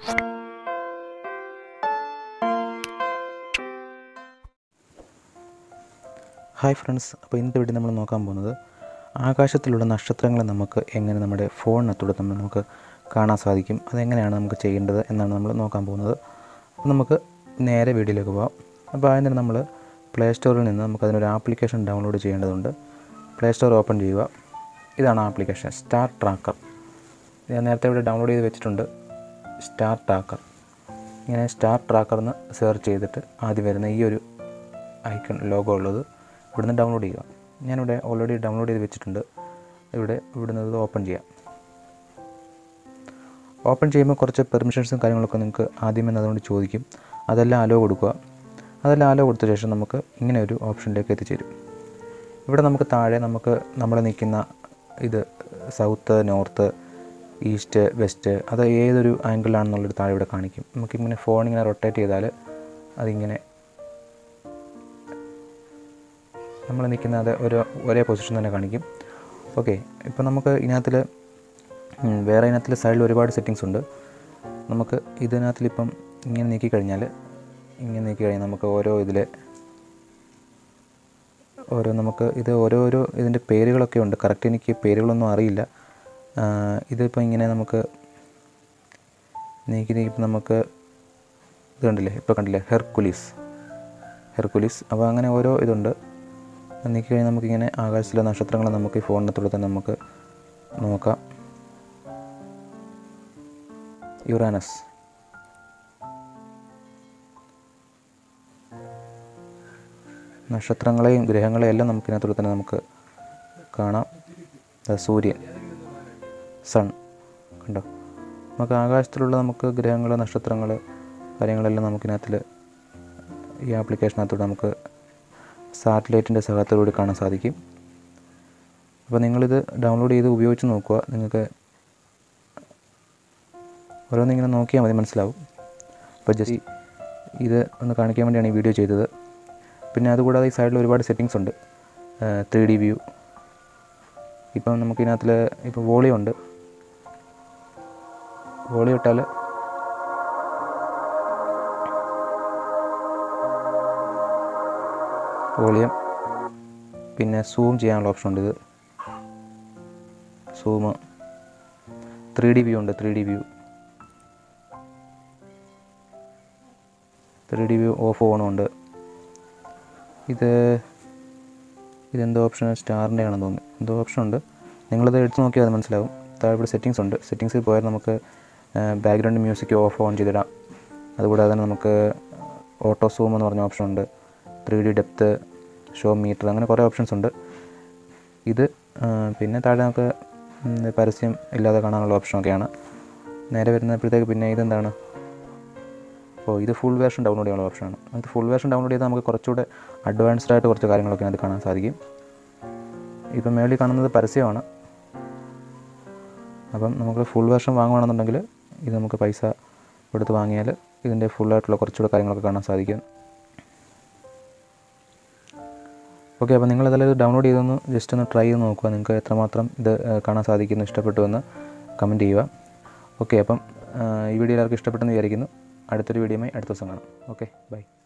Hi friends, അപ്പോൾ ഇന്നത്തെ video നമ്മൾ നോക്കാൻ പോകുന്നത് ആകാശത്തിലുള്ള നക്ഷത്രങ്ങളെ നമുക്ക് എങ്ങനെ നമ്മുടെ ഫോണിനകത്തൂടെ നമുക്ക് കാണാൻ സാധിക്കും, അതെങ്ങനെയാണ് നമുക്ക് ചെയ്യേണ്ടത് എന്നാണ് നമ്മൾ നോക്കാൻ പോകുന്നത്. അപ്പോൾ നമുക്ക് നേരെ വീഡിയോയിലേക്ക് പോകാം. അപ്പോൾ ആദ്യം തന്നെ നമ്മൾ പ്ലേ സ്റ്റോറിൽ നിന്ന് നമുക്കതിനൊരു ആപ്ലിക്കേഷൻ ഡൗൺലോഡ് ചെയ്യേണ്ടതുണ്ട്. പ്ലേ സ്റ്റോർ ഓപ്പൺ ചെയ്യുക. ഇതാണ് ആപ്ലിക്കേഷൻ, സ്റ്റാർ ട്രാക്കർ. ഞാൻ നേരത്തെ ഇവിടെ ഡൗൺലോഡ് ചെയ്ത് വെച്ചിട്ടുണ്ട്, സ്റ്റാർ ട്രാക്കർ. ഇങ്ങനെ സ്റ്റാർ ട്രാക്കർ എന്ന് സെർച്ച് ചെയ്തിട്ട് ആദ്യം വരുന്ന ഈ ഒരു ഐക്കൺ ലോഗോ ഉള്ളത് ഇവിടുന്ന് ഡൗൺലോഡ് ചെയ്യുക. ഞാനിവിടെ ഓൾറെഡി ഡൗൺലോഡ് ചെയ്ത് വെച്ചിട്ടുണ്ട്. ഇവിടുന്ന് ഇത് ഓപ്പൺ ചെയ്യാം. ഓപ്പൺ ചെയ്യുമ്പോൾ കുറച്ച് പെർമിഷൻസും കാര്യങ്ങളൊക്കെ നിങ്ങൾക്ക് ആദ്യമേ അതുകൊണ്ട് ചോദിക്കും. അതെല്ലാം അലോ കൊടുക്കുക. അതെല്ലാം അലോ കൊടുത്ത ശേഷം നമുക്ക് ഇങ്ങനെ ഒരു ഓപ്ഷനിലേക്ക് എത്തിച്ചേരും. ഇവിടെ നമുക്ക് താഴെ നമ്മൾ നിൽക്കുന്ന ഇത് സൗത്ത്, നോർത്ത്, ഈസ്റ്റ്, വെസ്റ്റ്, അത് ഏതൊരു ആംഗിളാണെന്നുള്ളൊരു താഴെ ഇവിടെ കാണിക്കും. നമുക്കിങ്ങനെ ഫോണിങ്ങനെ റൊട്ടേറ്റ് ചെയ്താൽ അതിങ്ങനെ നമ്മൾ നിൽക്കുന്നത് ഒരേ പൊസിഷൻ തന്നെ കാണിക്കും. ഓക്കെ, ഇപ്പോൾ നമുക്ക് ഇതിനകത്തിൽ സൈഡിൽ ഒരുപാട് സെറ്റിങ്സ് ഉണ്ട്. നമുക്ക് ഇതിനകത്തിലിപ്പം ഇങ്ങനെ നീക്കിക്കഴിഞ്ഞാൽ നമുക്ക് ഓരോരോ ഇതിൻ്റെ പേരുകളൊക്കെ ഉണ്ട്. കറക്റ്റ് എനിക്ക് പേരുകളൊന്നും അറിയില്ല. ഇതിപ്പോൾ ഇങ്ങനെ നമുക്ക് നീക്കിയപ്പോൾ നമുക്ക് ഇത് കണ്ടില്ലേ, ഹെർക്കുലീസ്. അപ്പോൾ അങ്ങനെ ഓരോ ഇതുണ്ട്. നീക്കിക്കഴിഞ്ഞാൽ നമുക്കിങ്ങനെ ആകാശത്തിലെ നക്ഷത്രങ്ങൾ നമുക്ക് ഈ ഫോണിനകത്തൂടെ തന്നെ നമുക്ക് നോക്കാം. യുറാനസ്, നക്ഷത്രങ്ങളെയും ഗ്രഹങ്ങളെയും എല്ലാം നമുക്കിതിനകത്തൂടെ തന്നെ നമുക്ക് കാണാം. സൂര്യൻ, സൺ, കണ്ടോ. നമുക്ക് ആകാശത്തിലുള്ള ഗ്രഹങ്ങൾ, നക്ഷത്രങ്ങൾ, കാര്യങ്ങളെല്ലാം നമുക്കിതിനകത്തിൽ ഈ ആപ്ലിക്കേഷനകത്തൂടെ നമുക്ക് സാറ്റലൈറ്റിൻ്റെ സഹായത്തോടുകൂടി കാണാൻ സാധിക്കും. അപ്പോൾ നിങ്ങളിത് ഡൗൺലോഡ് ചെയ്ത് ഉപയോഗിച്ച് നോക്കുക. നിങ്ങൾക്ക് ഓരോന്നിങ്ങനെ നോക്കിയാൽ മതി, മനസ്സിലാവും. അപ്പോൾ ജസ്റ്റ് ഇത് ഒന്ന് കാണിക്കാൻ വേണ്ടിയാണ് ഈ വീഡിയോ ചെയ്തത്. പിന്നെ അതുകൂടാതെ ഈ സൈഡിൽ ഒരുപാട് സെറ്റിങ്സ് ഉണ്ട്. 3D view. ഇപ്പം നമുക്കിതിനകത്തിൽ ഇപ്പോൾ വോളിയം ഉണ്ട്. വോളിയം ഇട്ടാൽ വോളിയം, പിന്നെ സൂം ചെയ്യാനുള്ള ഓപ്ഷൻ ഉണ്ട്. ഇത് സൂം. 3D വ്യൂ ഉണ്ട്. 3D വ്യൂ ഓഫ് ഓണും ഉണ്ട്. ഇതെന്തോ ഓപ്ഷൻ, സ്റ്റാറിൻ്റെ ആണെന്ന് തോന്നുന്നു. എന്തോ ഓപ്ഷൻ ഉണ്ട്. നിങ്ങളത് എടുത്ത് നോക്കിയാൽ അത് മനസ്സിലാവും. താഴെ ഇവിടെ സെറ്റിങ്സ് ഉണ്ട്. സെറ്റിങ്സിൽ പോയാൽ നമുക്ക് ബാക്ക്ഗ്രൗണ്ട് മ്യൂസിക് ഓൺ ചെയ്തിടാം. അതുകൂടാതെ തന്നെ നമുക്ക് ഓട്ടോ സൂം എന്ന് പറഞ്ഞ ഓപ്ഷൻ ഉണ്ട്. 3D ഡെപ്ത്ത്, ഷോ മീറ്റർ, അങ്ങനെ കുറേ ഓപ്ഷൻസ് ഉണ്ട്. പിന്നെ താഴെ നമുക്ക് പരസ്യം ഇല്ലാതെ കാണാനുള്ള ഓപ്ഷനൊക്കെയാണ്. നേരെ വരുന്നപ്പോഴത്തേക്ക് പിന്നെ ഇതെന്താണ്, ഇത് ഫുൾ വേർഷൻ ഡൗൺലോഡ് ചെയ്യാനുള്ള ഓപ്ഷനാണ്. അത് ഫുൾ വേർഷൻ ഡൗൺലോഡ് ചെയ്താൽ നമുക്ക് കുറച്ചുകൂടെ അഡ്വാൻസ്ഡ് ആയിട്ട് കുറച്ച് കാര്യങ്ങളൊക്കെ അത് കാണാൻ സാധിക്കും. ഇപ്പം മേളിൽ കാണുന്നത് പരസ്യമാണ്. അപ്പം നമുക്ക് ഫുൾ വേർഷൻ വാങ്ങുകയാണെന്നുണ്ടെങ്കിൽ ഇത് നമുക്ക് പൈസ കൊടുത്ത് വാങ്ങിയാൽ ഇതിൻ്റെ ഫുള്ളായിട്ടുള്ള കുറച്ചുകൂടെ കാര്യങ്ങളൊക്കെ കാണാൻ സാധിക്കും. ഓക്കെ, അപ്പോൾ നിങ്ങളതെല്ലാം ഇത് ഡൗൺലോഡ് ചെയ്തൊന്ന് ജസ്റ്റ് ഒന്ന് ട്രൈ ചെയ്ത് നോക്കുക. നിങ്ങൾക്ക് എത്രമാത്രം ഇത് കാണാൻ സാധിക്കുന്നു, ഇഷ്ടപ്പെട്ടു എന്ന് കമൻറ്റ് ചെയ്യുക. ഓക്കെ, അപ്പം ഈ വീഡിയോ എല്ലാവർക്കും ഇഷ്ടപ്പെട്ടെന്ന് വിചാരിക്കുന്നു. അടുത്തൊരു വീഡിയോയുമായി അടുത്ത ദിവസം കാണാം. Okay, by.